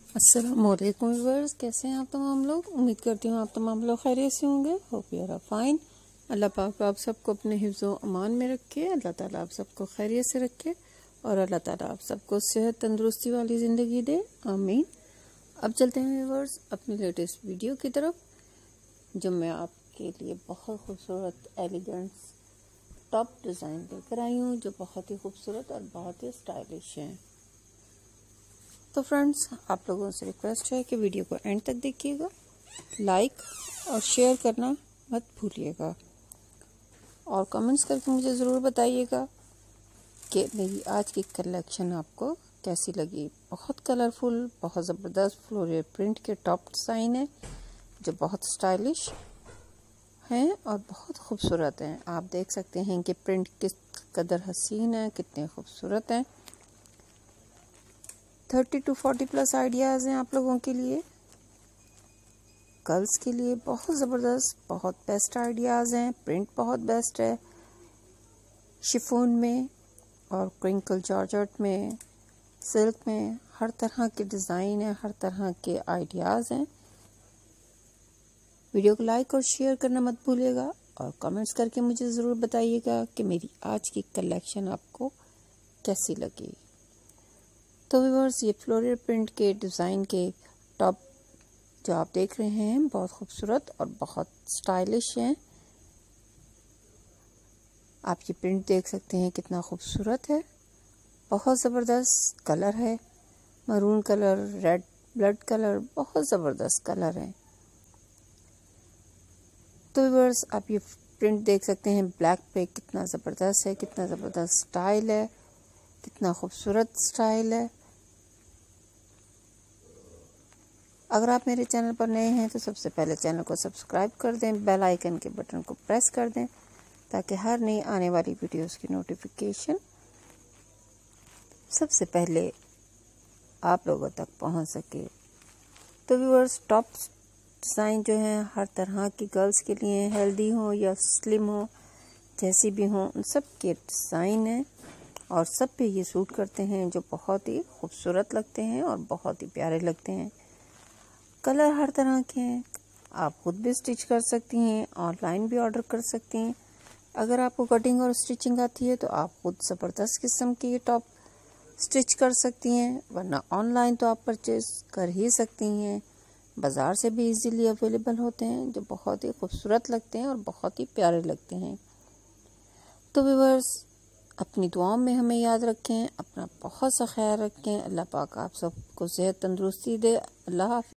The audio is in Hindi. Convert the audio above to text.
अस्सलामुअलैकुम व्यूअर्स, कैसे हैं आप तमाम लोग। उम्मीद करती हूँ आप तमाम लोग खैरियत से होंगे। Hope you are fine. अल्लाह पाक आप सबको अपने हिफ्ज़ व अमान में रखे। अल्लाह ताला आप सबको खैरियत से रखे और अल्लाह ताला आप सबको सेहत तंदुरुस्ती वाली ज़िंदगी दे, आमीन। अब चलते हैं व्यूअर्स अपनी लेटेस्ट वीडियो की तरफ, जो मैं आपके लिए बहुत खूबसूरत एलिगेंट टॉप डिज़ाइन लेकर आई हूँ, जो बहुत ही खूबसूरत और बहुत ही स्टाइलिश हैं। तो फ्रेंड्स, आप लोगों से रिक्वेस्ट है कि वीडियो को एंड तक देखिएगा, लाइक और शेयर करना मत भूलिएगा और कमेंट्स करके मुझे ज़रूर बताइएगा कि मेरी आज की कलेक्शन आपको कैसी लगी। बहुत कलरफुल, बहुत ज़बरदस्त फ्लोरल प्रिंट के टॉप डिज़ाइन है, जो बहुत स्टाइलिश हैं और बहुत खूबसूरत हैं। आप देख सकते हैं कि प्रिंट किस कदर हसीन है, कितने खूबसूरत हैं। 30 to 40 प्लस आइडियाज़ हैं आप लोगों के लिए। गर्ल्स के लिए बहुत ज़बरदस्त, बहुत बेस्ट आइडियाज़ हैं। प्रिंट बहुत बेस्ट है, शिफॉन में और क्रिंकल जॉर्जेट में, सिल्क में, हर तरह के डिज़ाइन है, हर तरह के आइडियाज़ हैं। वीडियो को लाइक और शेयर करना मत भूलिएगा और कमेंट्स करके मुझे ज़रूर बताइएगा कि मेरी आज की कलेक्शन आपको कैसी लगी। तो व्यूअर्स, ये फ्लोरल प्रिंट के डिज़ाइन के टॉप जो आप देख रहे हैं बहुत खूबसूरत और बहुत स्टाइलिश हैं। आप ये प्रिंट देख सकते हैं कितना खूबसूरत है, बहुत ज़बरदस्त कलर है, maroon colour, red blood colour, बहुत ज़बरदस्त कलर है। तो व्यूअर्स, आप ये प्रिंट देख सकते हैं ब्लैक पे, कितना ज़बरदस्त है, कितना ज़बरदस्त स्टाइल है, कितना खूबसूरत स्टाइल है। अगर आप मेरे चैनल पर नए हैं तो सबसे पहले चैनल को सब्सक्राइब कर दें, बेल आइकन के बटन को प्रेस कर दें ताकि हर नई आने वाली वीडियोस की नोटिफिकेशन सबसे पहले आप लोगों तक पहुंच सके। तो व्यूअर्स, टॉप डिज़ाइन जो हैं हर तरह की गर्ल्स के लिए, हेल्दी हो या स्लिम हो, जैसी भी हो, उन सब के डिज़ाइन हैं और सब पे ये सूट करते हैं, जो बहुत ही खूबसूरत लगते हैं और बहुत ही प्यारे लगते हैं। कलर हर तरह के हैं, आप खुद भी स्टिच कर सकती हैं, ऑनलाइन भी ऑर्डर कर सकती हैं। अगर आपको कटिंग और स्टिचिंग आती है तो आप खुद ज़बरदस्त किस्म के ये टॉप स्टिच कर सकती हैं, वरना ऑनलाइन तो आप परचेज कर ही सकती हैं। बाज़ार से भी इजीली अवेलेबल होते हैं, जो बहुत ही खूबसूरत लगते हैं और बहुत ही प्यारे लगते हैं। तो व्यूअर्स, अपनी दुआओं में हमें याद रखें, अपना बहुत सा ख्याल रखें। अल्लाह पाक आप सबको सेहत तंदुरुस्ती दे। अल्लाह हाफ़िज़।